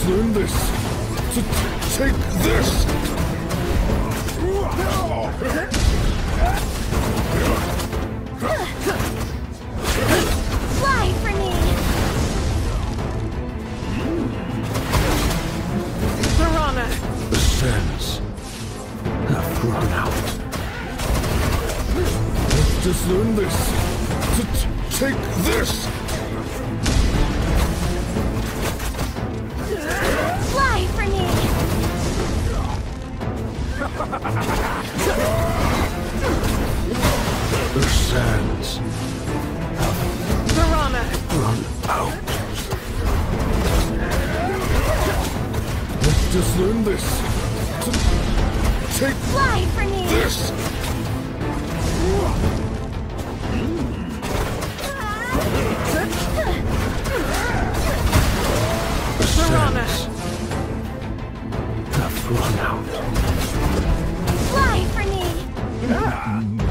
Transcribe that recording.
just learned this. Take this! Fly for me! Piranha! The sands have run out. Let's just learn this. Take this! Fly for me! The sands Piranha! run out. Let's just learn this. Take Fly for me! this! The Piranha! sands have run out. Fly for me!